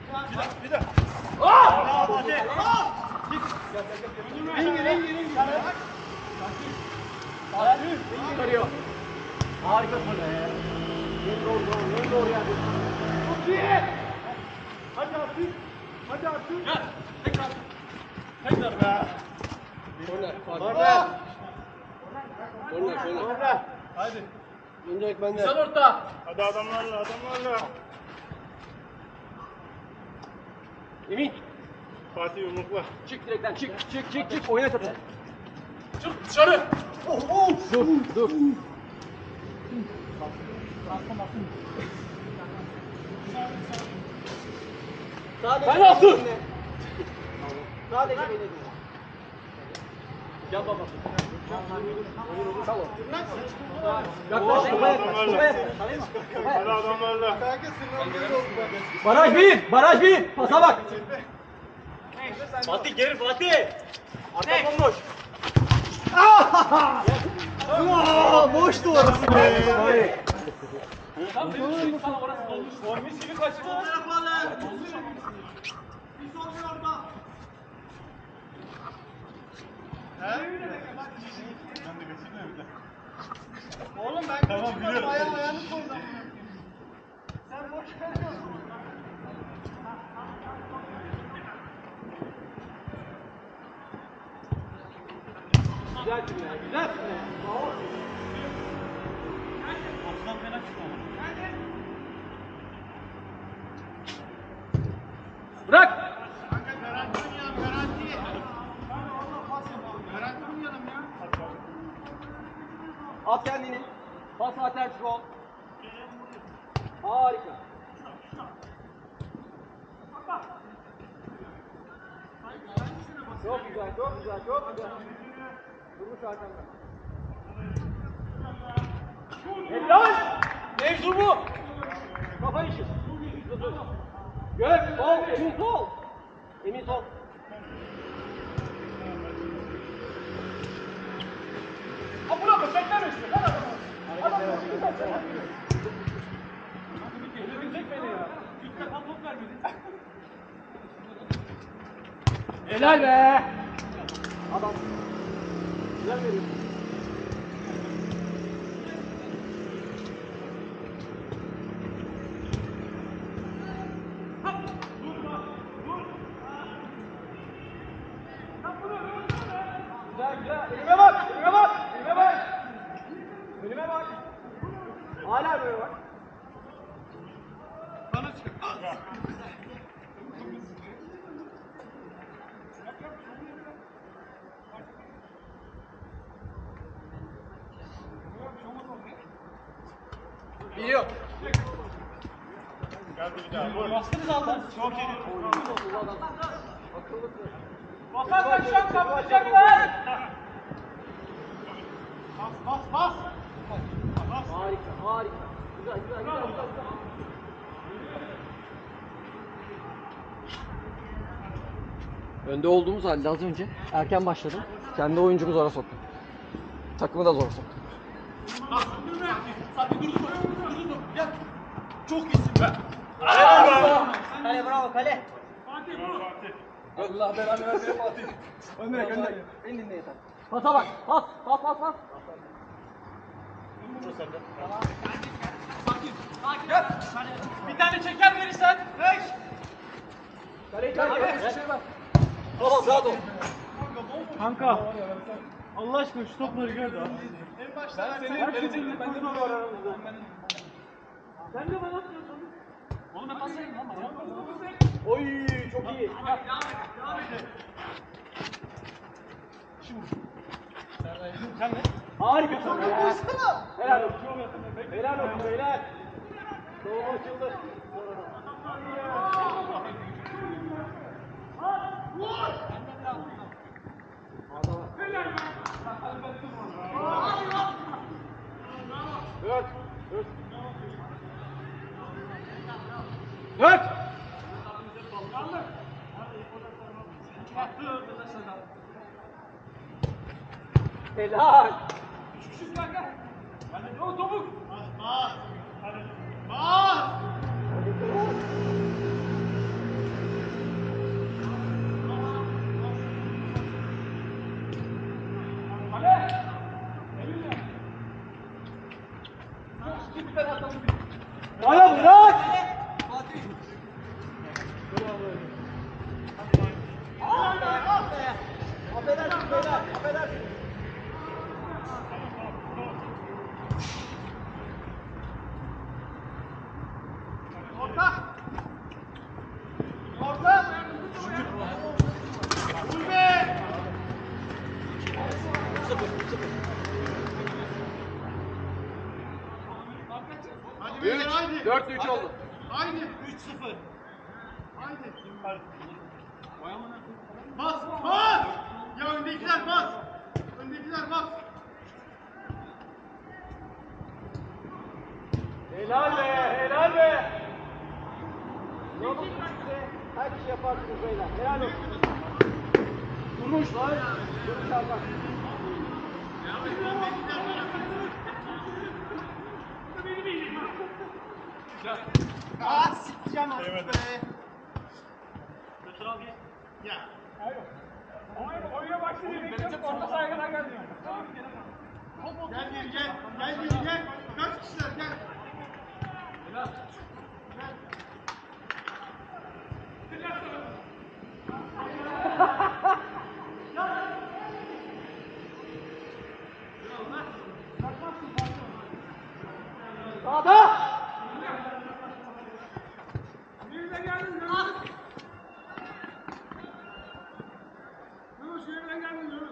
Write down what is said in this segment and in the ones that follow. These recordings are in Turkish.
Bir de. Harika gol. En doğru yerde. Çok iyi. Hadi artık. Hadi artık. Gel. Tekrar. Tekrar be. Korner. Korner. Hadi. Öncelik bende. Güzel orta. Hadi adamlarla. Emin. Fatih yumrukla. Çık direkten çık. Oyna topu. Çık dışarı. Dur. Ben attım. Sadece beni dinle. Gel baba. Yaklaş. Hadi adamlarla. Baraj bir. Pasa bak. Fatih geri Fatih. Arka bomboş. Boştu orası. Tam dedim sana orası dolmuş. Formis gibi kaçırdı. Oğlum ben tamam, biliyorum. Ayağını koydum. Sen boş ver. Güzel cümle. Osman fena çıktı ama. Bırak. Kanka garanti oynayalım garanti. Hadi orada pas yapalım. Garanti oynayalım ya. At kendini. Pas atar gol. Harika. Çok güzel. Durmuş arkamda. Helal! Mevzu bu! Kafa işi. Gör, sol, Emin sol. Emin sol. Ha buna bak bekleme işte. Hadi adamı. Adam öldürecek beni ya. İlk defa top vermedi. Helal be! Adam. Güzel veriyor. Güzel. Önüme bak. Hala böyle bak. Bana çık. Biliyor. Geldi bir daha. Bastınız aldınız. Çok iyi. Basarsan şu an kapatacaklar. Bas. Harika. Güzel. Önde olduğumuz halde az önce erken başladım. Kendi oyuncumuzu zora soktu. Takımı da zora soktu. Hadi dur. Gel. Çok iyisin be. Kale bravo kale. Fatih bu. Allah belanı versin Fatih. Gönder. Beni dinle yeter. Pasa bak. Pas. Gel. Bir tane çeker verirsen. Beş. Kale. Tamam rahat ol. Kanka. Allah aşkına şu topları gördü abi. En başta ben de var aramızda. Sen de bana atıyorsun. Oğlum ben pasayım lan bana. Oy çok iyi. Devam edin. Şimdi. Sen ne? Harikasın. Helal olsun. Helal. Doğru açıldı. Dört. Helal. Küçüksün kanka. Hadi o topuk. Bas. Hadi. Bas. Orta. Orta. Vur be. 4-3 oldu. Haydi. 3-0. Haydi. Bas. Bas. Ya öndekiler bas. Öndekiler bas. Helal be. Helal be. Her şey yaparsınız beyler. Helal olsun. Durmuş lan. Durmuş Allah. Aa sikeceğim artık be. Götür al gel. Ya. Oyuna başladı. Benim orta sahaya kadar geldi. Gel geri gel. Gel geri gel. Kaç kişiler gel. Helal. Sağda. Nereden geldin? Yunus nereden geldin Yunus?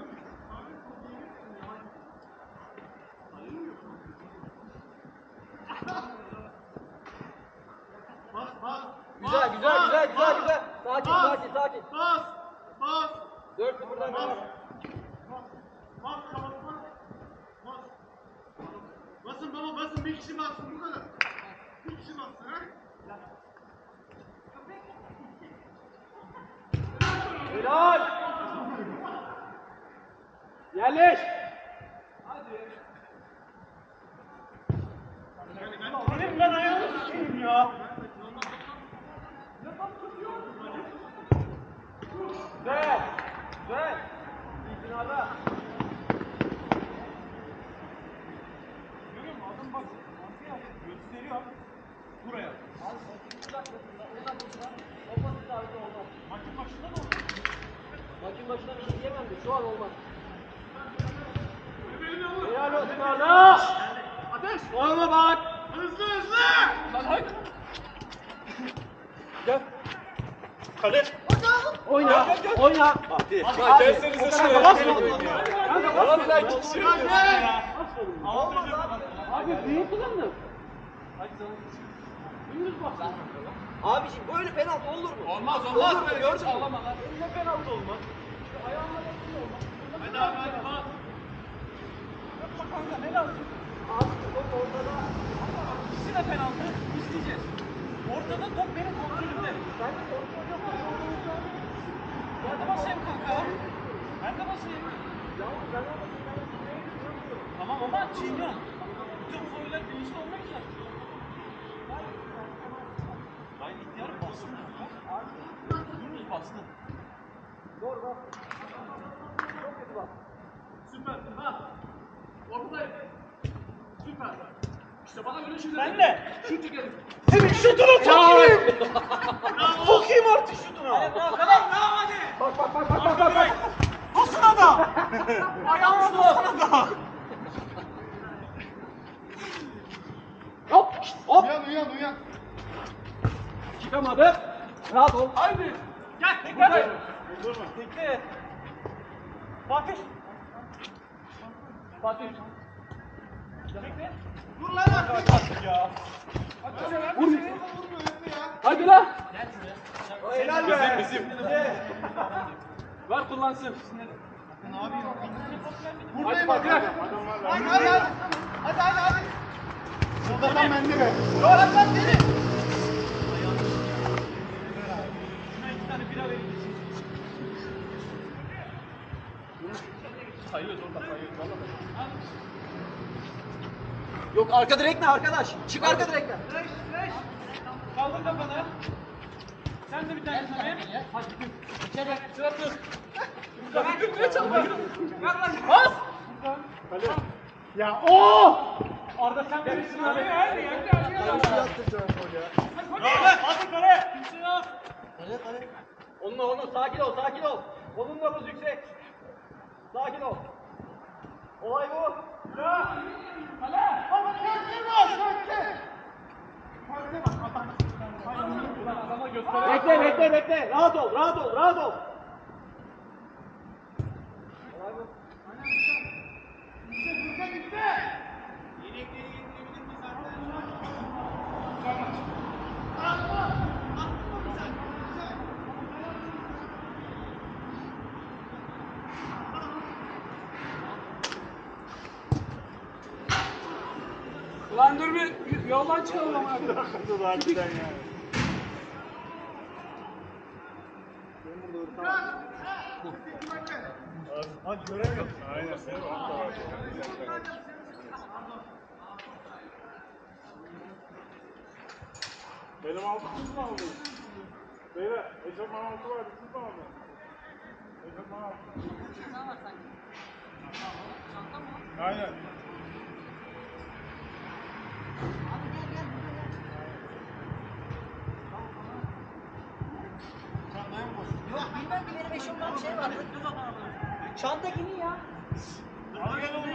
Bas bas. Güzel güzel güzel güzel güzel. Sakin sakin sakin. Bas. Bas. 4-0'dan Bas. devam. Bas kapatma. Bas. Basın baba basın bir kişi bassın bu kadar. Bir kişi bassın ha. Helal. Yerleş. Benim ben ayağımı sikeyim ya. Güzel. Güzel. İtinada. Görüyor musun? Adam bak. Gösteriyor. Buraya. Maçın başında da oldu. Maçın başına bir şey diyemem de şu an olmaz. Bebeğini alın. Helal olsun Arda. Ateş. Olma bak. Hızlı hızlı. Lan hadi. Gel. Hadi. Oyna. Oyna. Hadi. Hadi. Gelsenize şuraya. Oğlum lan iki kişi yok ya. Abi büyük kullandım. Abiciğim böyle penaltı olur mu? Olmaz Olur olmaz. mu? Gördün mü? Ağlama lan. Ne penaltı olmaz? Hadi abi hadi bak. Yapma kanka ne lazım? Abi top ortada. İkisi de penaltı. İsteyeceğiz. Ortada top benim kontrolümde. Ben de kontrol yapıyorum. Ben de basayım kanka. Ben de basayım. Yalnız ben olmasın ben de Tamam ama çiğniyorum. Bütün foylar bilinçli olmak için. Gayet ihtiyar bastın ya. Yunus bastın. Doğru bak. Çok kötü bak. Süper. Ha. Ortadayım. Süper. İşte bana böyle şeyler. Ben de. Şut çekelim. Senin şutunu çekeyim. Sokayım artık şutunu. Hadi bravo. Bravo hadi. Bak bak bak bak bak bak. Tosuna da. Ayağımı tosuna da. Hop hop. Uyan. Çıkamadı. Rahat ol. Haydi. Gel. Tekrar. Durma. Bekle. Fatih. Fatih. Bekle. Dur lan artık ya. Vur. Hadi lan. Helal be. Bizim. Ver kullansın. Ne yapayım? Hadi bak ya. Hadi. Burada tam bende be. Yok lan seni. Şuna 2 tane bira verin. Sayıyoruz orada sayıyoruz. Vallahi. Yok arka direk ne arkadaş? Çık arka direkten. Reş. Kaldır kafanı. Sen de bir tane sana. Hadi gidin. İçeri. Sıra dur. Buradan götüre çalma. Ver lan. Bas. Buradan. Ya o! Arda sen verirsin abi. Hadi. Hadi kare. Kimse yok. Kale. Onunla sakin ol. Onun nabız yüksek. Sakin ol. Olay bu. Ya. Kale. Baba köşe var. Köşe. Köşe bak. Bekle. Rahat ol. Ulan dur bir yoldan çıkalım ama. Harbiden ya. Bak göremiyorum. Aynen. Benim altımız mı aldı? Beyler, eşofman altı vardı, siz mi aldınız? Eşofman altı. Aynen. Yok bilmem ki benim eşofman şey var. Çanta kimin ya? Al gel oğlum.